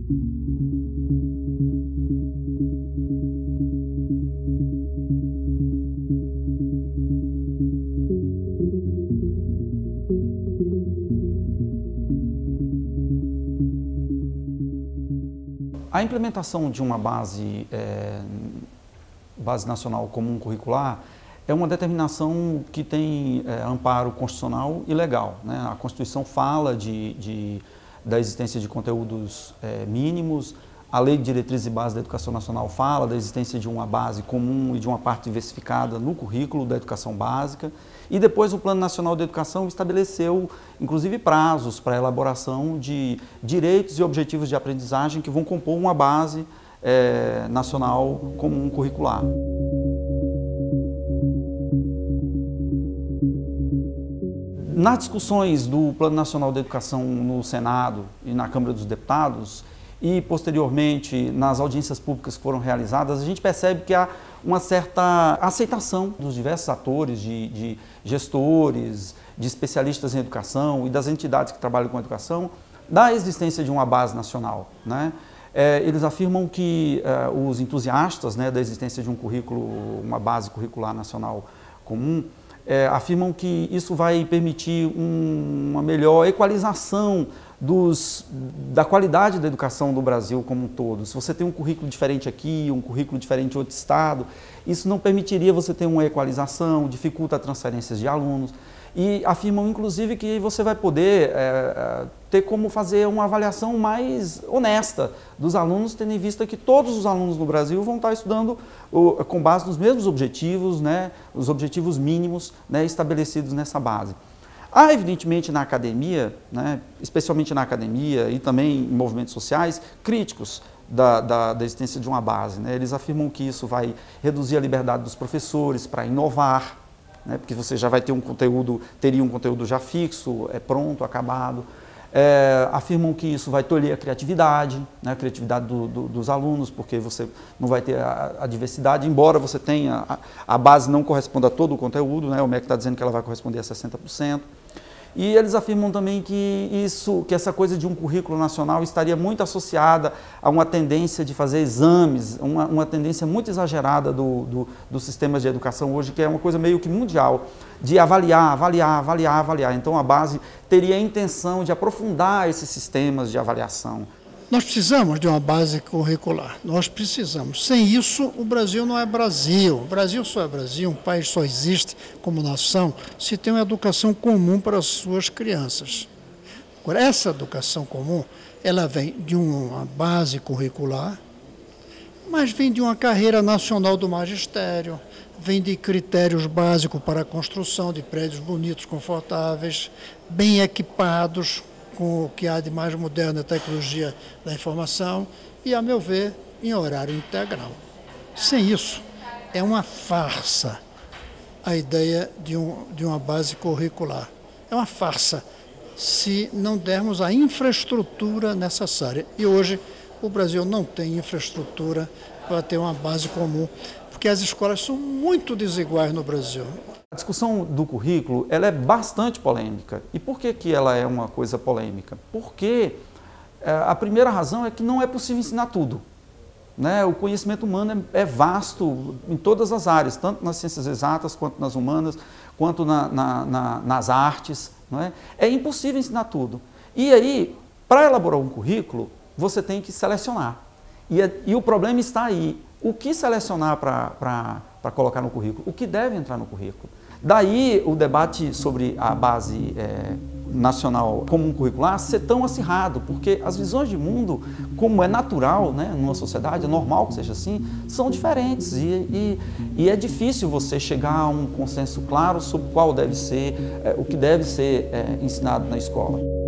A implementação de uma base nacional comum curricular é uma determinação que tem amparo constitucional e legal, né? A Constituição fala da existência de conteúdos mínimos, a Lei de Diretrizes e Bases da Educação Nacional fala da existência de uma base comum e de uma parte diversificada no currículo da educação básica, e depois o Plano Nacional de Educação estabeleceu, inclusive, prazos para a elaboração de direitos e objetivos de aprendizagem que vão compor uma base nacional comum curricular. Nas discussões do Plano Nacional de Educação no Senado e na Câmara dos Deputados, e posteriormente nas audiências públicas que foram realizadas, a gente percebe que há uma certa aceitação dos diversos atores, de gestores, de especialistas em educação e das entidades que trabalham com a educação, da existência de uma base nacional, né? Eles afirmam que os entusiastas, né, da existência de um currículo, uma base curricular nacional comum, afirmam que isso vai permitir uma melhor equalização da qualidade da educação do Brasil como um todo. Se você tem um currículo diferente aqui, um currículo diferente em outro estado, isso não permitiria você ter uma equalização, dificulta transferências de alunos. E afirmam, inclusive, que você vai poder ter como fazer uma avaliação mais honesta dos alunos, tendo em vista que todos os alunos no Brasil vão estar estudando com base nos mesmos objetivos, né, os objetivos mínimos, né, estabelecidos nessa base. Há, evidentemente, na academia, né, especialmente na academia e também em movimentos sociais, críticos da existência de uma base, né? Eles afirmam que isso vai reduzir a liberdade dos professores para inovar, né, porque você já vai ter teria um conteúdo já fixo, pronto, acabado. Afirmam que isso vai tolher a criatividade, né, a criatividade dos alunos, porque você não vai ter a diversidade, embora você tenha, a base não corresponda a todo o conteúdo, né, o MEC está dizendo que ela vai corresponder a 60%. E eles afirmam também que essa coisa de um currículo nacional estaria muito associada a uma tendência de fazer exames, uma tendência muito exagerada dos sistemas de educação hoje, que é uma coisa meio que mundial, de avaliar. Então a base teria a intenção de aprofundar esses sistemas de avaliação. Nós precisamos de uma base curricular, nós precisamos. Sem isso, o Brasil não é Brasil. O Brasil só é Brasil, um país só existe como nação se tem uma educação comum para as suas crianças. Agora, essa educação comum, ela vem de uma base curricular, mas vem de uma carreira nacional do magistério, vem de critérios básicos para a construção de prédios bonitos, confortáveis, bem equipados, com o que há de mais moderno na tecnologia da informação e, a meu ver, em horário integral. Sem isso, é uma farsa a ideia de uma base curricular. É uma farsa se não dermos a infraestrutura necessária. E hoje o Brasil não tem infraestrutura para ter uma base comum, porque as escolas são muito desiguais no Brasil. A discussão do currículo ela é bastante polêmica. E por que ela é uma coisa polêmica? Porque a primeira razão é que não é possível ensinar tudo, né? O conhecimento humano é vasto em todas as áreas, tanto nas ciências exatas, quanto nas humanas, quanto nas artes. Não é? É impossível ensinar tudo. E aí, para elaborar um currículo, você tem que selecionar. E o problema está aí. O que selecionar para colocar no currículo? O que deve entrar no currículo? Daí o debate sobre a base nacional comum curricular ser tão acirrado, porque as visões de mundo, como é natural, né, numa sociedade, é normal que seja assim, são diferentes e é difícil você chegar a um consenso claro sobre qual deve ser, o que deve ser ensinado na escola.